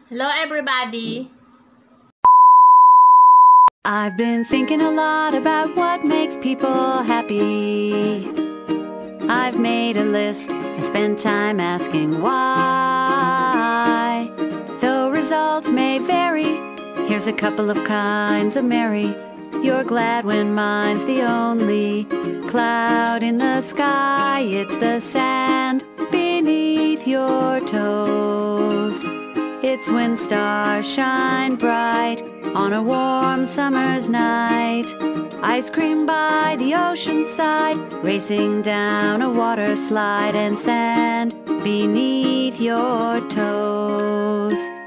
Hello everybody! I've been thinking a lot about what makes people happy. I've made a list and spent time asking why. Though results may vary, here's a couple of kinds of merry. You're glad when mine's the only cloud in the sky. It's the sand beneath your toes. It's when stars shine bright on a warm summer's night. Ice cream by the ocean side, racing down a water slide, and sand beneath your toes.